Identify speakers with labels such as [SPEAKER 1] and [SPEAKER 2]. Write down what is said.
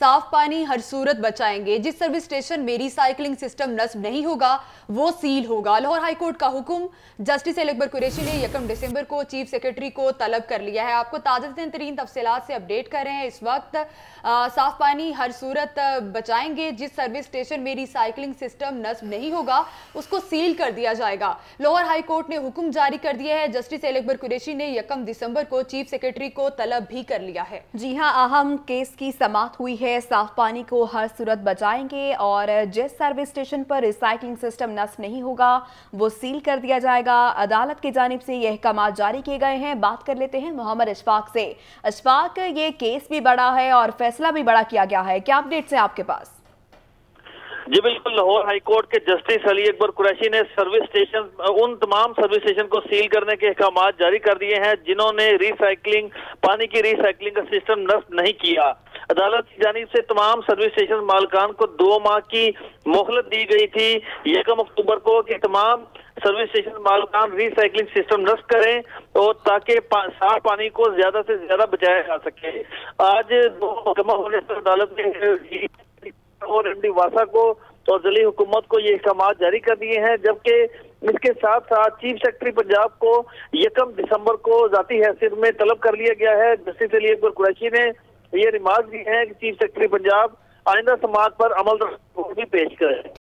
[SPEAKER 1] साफ पानी हर सूरत बचाएंगे। जिस सर्विस स्टेशन में रिसाइकलिंग सिस्टम नस्ब नहीं होगा वो सील होगा। लाहौर हाईकोर्ट का हुक्म। जस्टिस अकबर कुरैशी ने 1 दिसंबर को चीफ सेक्रेटरी को तलब कर लिया है। आपको ताज़ा तरीन तफसीलात से अपडेट कर रहे हैं इस वक्त। साफ पानी हर सूरत बचाएंगे। जिस सर्विस स्टेशन में रिसाइकलिंग सिस्टम नस्ब नहीं होगा उसको सील कर दिया जाएगा। लाहौर हाईकोर्ट ने हुक्म जारी कर दिया है। जस्टिस अकबर कुरैशी ने 1 दिसंबर को चीफ सेक्रेटरी को तलब भी कर लिया है।
[SPEAKER 2] जी हाँ, अहम केस की समाअत हुई है। साफ पानी को हर सूरत बचाएंगे और जिस सर्विस स्टेशन पर रिसाइकलिंग सिस्टम नस्ब नहीं होगा वो सील कर दिया जाएगा। अदालत की जानिब से यह अहकाम जारी किए गए हैं। बात कर लेते हैं मोहम्मद अशफाक से। अशफाक, ये केस भी बड़ा है और फैसला भी बड़ा किया गया है, क्या अपडेट्स हैं आपके पास?
[SPEAKER 3] जी बिल्कुल, लाहौर हाईकोर्ट के जस्टिस अली अकबर कुरैशी ने सर्विस स्टेशन, उन तमाम सर्विस स्टेशन को सील करने के अहकाम जारी कर दिए हैं जिन्होंने पानी की रिसाइकलिंग का सिस्टम नस्ब नहीं किया। अदालत की जानिब से तमाम सर्विस स्टेशन मालिकान को 2 माह की मोहलत दी गई थी 1 अक्टूबर को कि तमाम सर्विस स्टेशन मालिकान रिसाइकलिंग सिस्टम नस्ब करें और ताकि साफ पानी को ज्यादा से ज्यादा बचाया जा सके। आज 2 मुकम्मल होने पर अदालत ने और एमडी वासा को और जिली हुकूमत को ये अहकाम जारी कर दिए हैं, जबकि इसके साथ साथ चीफ सेक्रेटरी पंजाब को 1 दिसंबर को जाती हैसियत में तलब कर लिया गया है। जस्टिस अली अकबर कुरैशी ने ये रिमार्क दी है कि चीफ सेक्रेटरी पंजाब आइंदा समाअत पर अमल भी पेश करें।